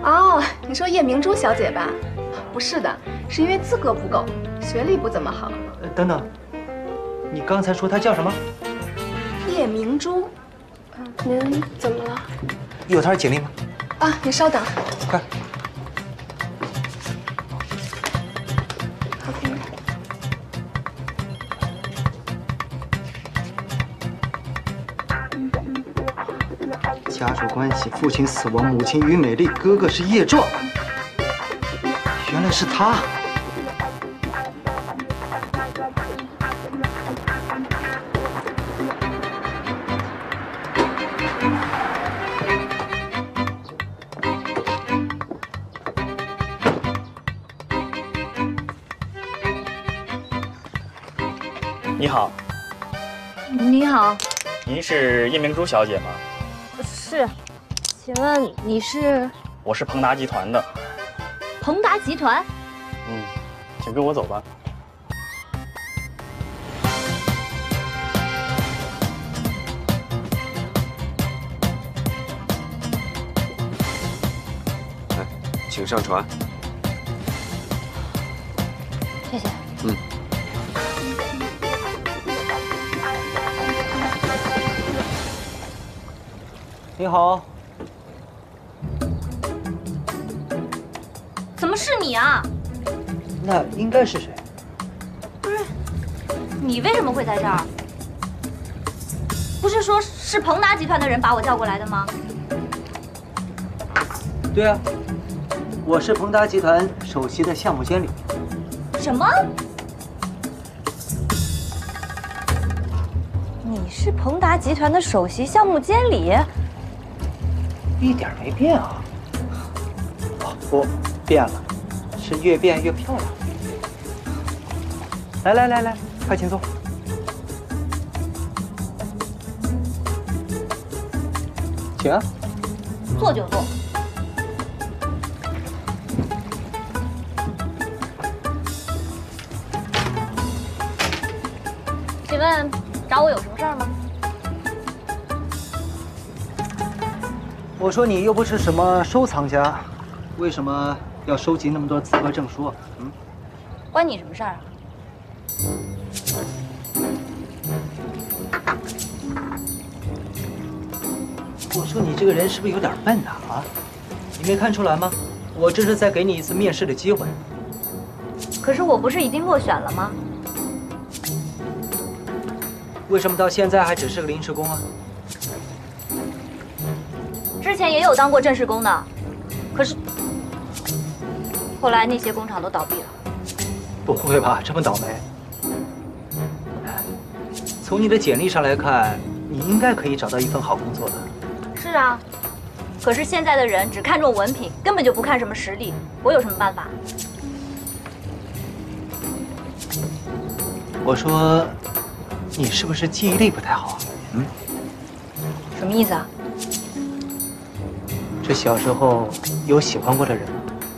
哦，你说叶明珠小姐吧？不是的，是因为资格不够，学历不怎么好。 等等，你刚才说她叫什么？ 叶明珠。 您怎么了？ 有她的简历吗？ 啊，你稍等。 快。 家属关系：父亲死亡，母亲于美丽，哥哥是叶壮。原来是他。 你好， 你好， 您是叶明珠小姐吗？ 是，请问你是？ 我是鹏达集团的。 鹏达集团？ 请跟我走吧。 来，请上船。 谢谢。 你好， 怎么是你啊？ 那应该是谁？ 不是，你为什么会在这儿？不是说是鹏达集团的人把我叫过来的吗？ 对啊，我是鹏达集团首席的项目经理。 什么？你是鹏达集团的首席项目经理？ 一点没变啊！哦，不，变了，是越变越漂亮。来，快请坐。请啊。 坐就坐。请问找我有什么事儿吗？ 我说你又不是什么收藏家，为什么要收集那么多资格证书啊？ 关你什么事儿啊？ 我说你这个人是不是有点笨呐？啊，你没看出来吗？我这是在给你一次面试的机会。 可是我不是已经落选了吗？ 为什么到现在还只是个临时工啊？ 之前也有当过正式工的，可是后来那些工厂都倒闭了。 不会吧，这么倒霉？从你的简历上来看，你应该可以找到一份好工作的。 是啊，可是现在的人只看重文凭，根本就不看什么实力，我有什么办法？ 我说，你是不是记忆力不太好啊？ 什么意思啊？ 这小时候有喜欢过的人吗？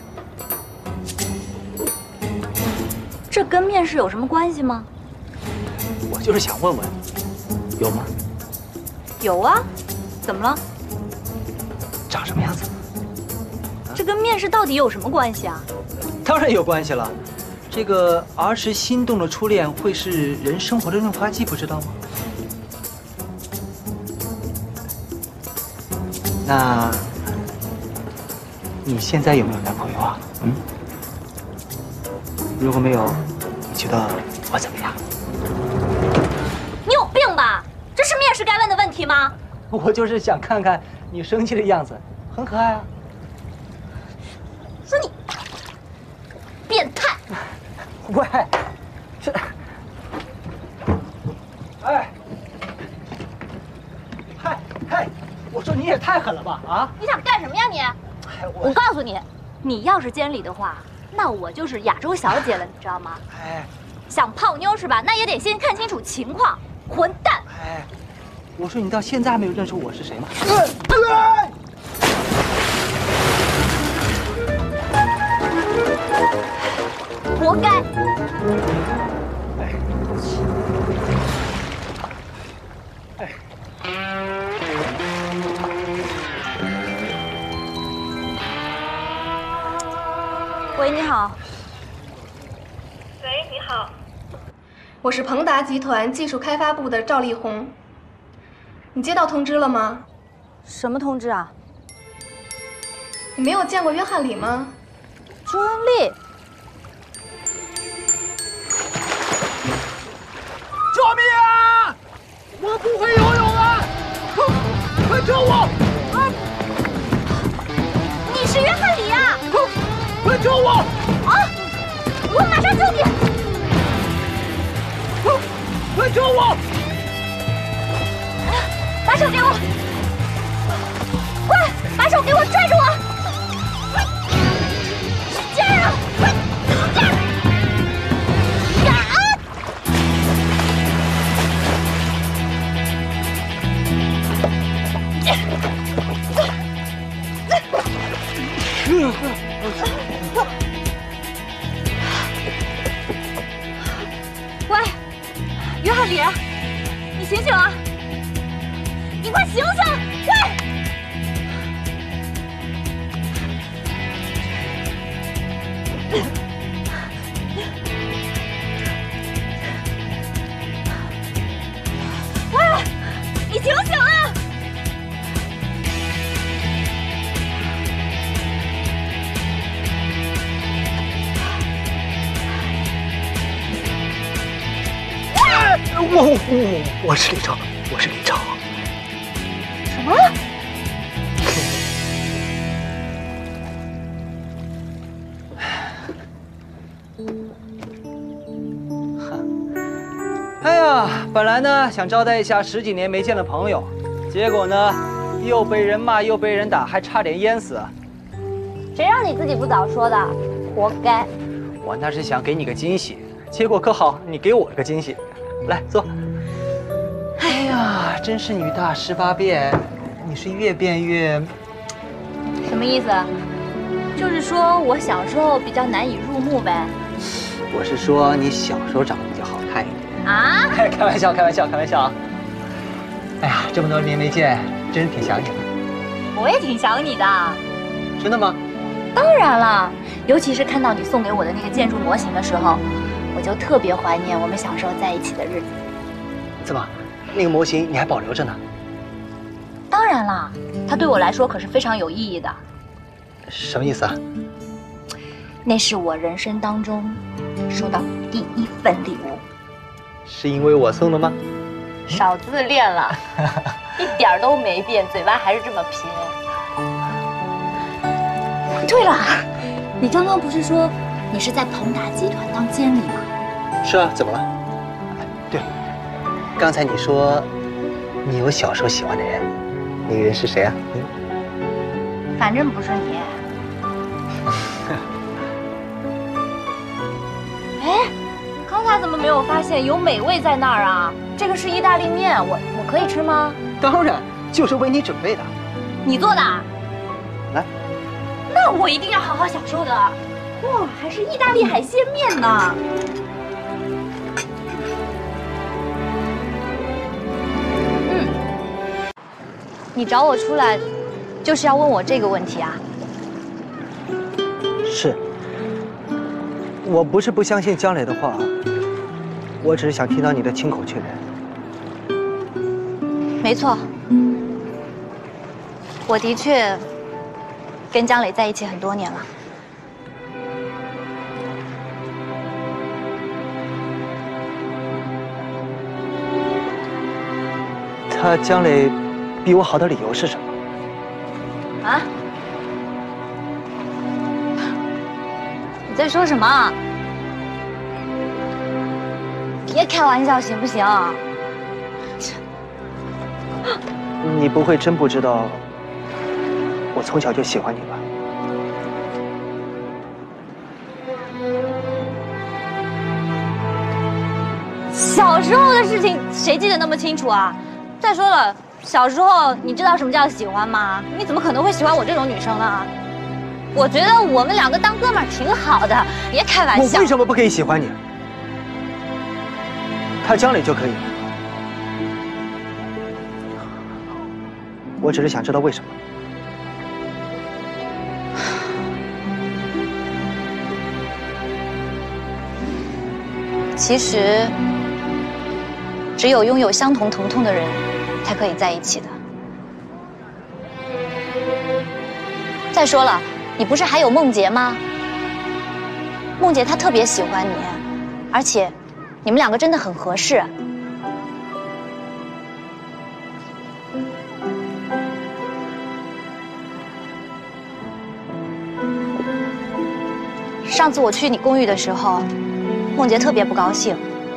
这跟面试有什么关系吗？ 我就是想问问，有吗？ 有啊，怎么了？ 长什么样子？ 这跟面试到底有什么关系啊？ 当然有关系了。这个儿时心动的初恋会是人生活的润滑剂，不知道吗？那你现在有没有男朋友啊？如果没有，你觉得我怎么样？ 你有病吧？这是面试该问的问题吗？ 我就是想看看你生气的样子，很可爱啊。 说你变态！ 喂，这，哎，嗨，我说你也太狠了吧啊！ 你想干什么呀你？我告诉你，你要是监理的话，那我就是亚洲小姐了，你知道吗？ 哎， 想泡妞是吧？那也得先看清楚情况。混蛋！ 哎，我说你到现在还没有认出我是谁吗？ 活该！ 喂，你好。 喂，你好，我是鹏达集团技术开发部的赵丽红。你接到通知了吗？ 什么通知啊？ 你没有见过约翰里吗？ 朱恩丽。 救命啊！我不会游泳啊！快救我！ 你是约翰里呀？ 快救我！ 啊！我马上救你！ 快救我！ 把手给我！快，把手给我，拽住我！这样啊！这样！喂，约翰里，你醒醒啊！你快醒醒！喂！喂，你醒醒啊！ 我是李超，我是李超。 什么？ 哎呀，本来呢想招待一下10几年没见的朋友，结果呢又被人骂又被人打，还差点淹死。 谁让你自己不早说的？活该！ 我那是想给你个惊喜，结果可好，你给我个惊喜。来坐。哎呀，真是女大18变，你是越变越…… 什么意思？就是说我小时候比较难以入目呗。 我是说你小时候长得比较好看一点。 啊？ 开玩笑，开玩笑，开玩笑啊！哎呀，这么多年没见，真是挺想你的。 我也挺想你的。 真的吗？ 当然了，尤其是看到你送给我的那个建筑模型的时候，我就特别怀念我们小时候在一起的日子。 怎么，那个模型你还保留着呢？ 当然了，它对我来说可是非常有意义的。 什么意思啊？ 那是我人生当中收到第1份礼物。 是因为我送的吗？ 少自恋了，一点儿都没变，嘴巴还是这么贫。对了，你刚刚不是说你是在鹏达集团当监理吗？ 是啊，怎么了？对了，刚才你说你有小时候喜欢的人，那个人是谁啊？ 反正不是你。哎，刚才怎么没有发现有美味在那儿啊？这个是意大利面，我可以吃吗？ 当然，就是为你准备的。 你做的？ 来。 那我一定要好好享受的。哇，还是意大利海鲜面呢。你找我出来，就是要问我这个问题啊？ 是，我不是不相信江磊的话，我只是想听到你的亲口确认。 没错，我的确跟江磊在一起很多年了。 他江磊比我好的理由是什么？ 啊？你在说什么？别开玩笑行不行？ 你不会真不知道我从小就喜欢你吧？ 小时候的事情谁记得那么清楚啊？再说了，小时候你知道什么叫喜欢吗？你怎么可能会喜欢我这种女生呢？我觉得我们两个当哥们儿挺好的，别开玩笑。 我为什么不可以喜欢你？他江磊就可以。我只是想知道为什么。 其实，只有拥有相同疼痛的人，才可以在一起的。再说了，你不是还有梦洁吗？梦洁她特别喜欢你，而且，你们两个真的很合适。上次我去你公寓的时候，梦洁特别不高兴。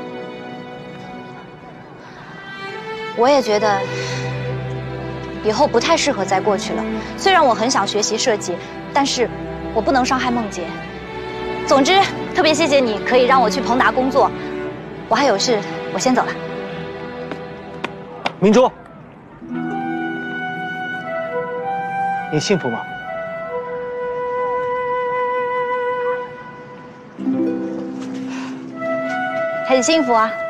我也觉得以后不太适合再过去了。虽然我很想学习设计，但是我不能伤害梦洁。总之，特别谢谢你可以让我去彭达工作。我还有事，我先走了。 明珠，你幸福吗？ 很幸福啊。